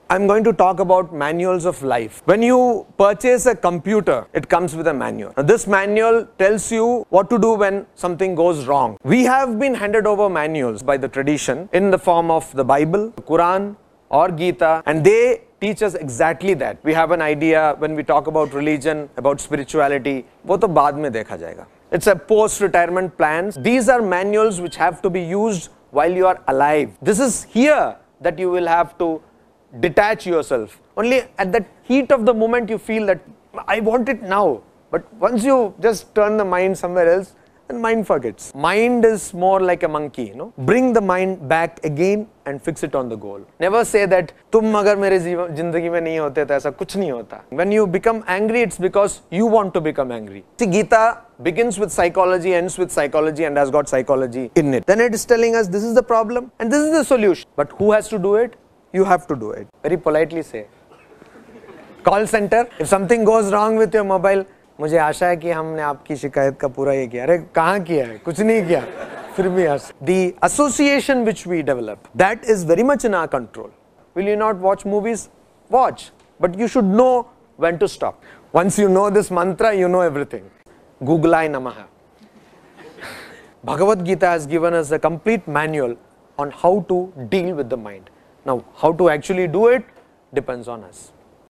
I'm going to talk about manuals of life. When you purchase a computer, it comes with a manual. Now, this manual tells you what to do when something goes wrong. We have been handed over manuals by the tradition in the form of the Bible, the Quran or Gita, and they teach us exactly that. We have an idea when we talk about religion, about spirituality, वो तो बाद में देखा जाएगा. It's a post-retirement plans. These are manuals which have to be used while you are alive. This is here that you will have to detach yourself. Only at that heat of the moment you feel that I want it now. But once you just turn the mind somewhere else, then mind forgets. Mind is more like a monkey, you know. Bring the mind back again and fix it on the goal. Never say that तुम अगर मेरे जिंदगी में नहीं होते तो ऐसा कुछ नहीं होता. When you become angry, it's because you want to become angry. See, Gita begins with psychology, ends with psychology, and has got psychology in it. Then it is telling us this is the problem and this is the solution. But who has to do it? You have to do it. Very politely say. Call center, if something goes wrong with your mobile, मुझे आशा है कि हमने आपकी शिकायत का पूरा ये किया. अरे कहाँ किया है? कुछ नहीं किया. फिर भी आशा. The association which we develop, that is very much in our control. Will you not watch movies? Watch. But you should know when to stop. Once you know this mantra, you know everything. Googlai Namaha. Bhagavad Gita has given us a complete manual on how to deal with the mind. Now, how to actually do it depends on us.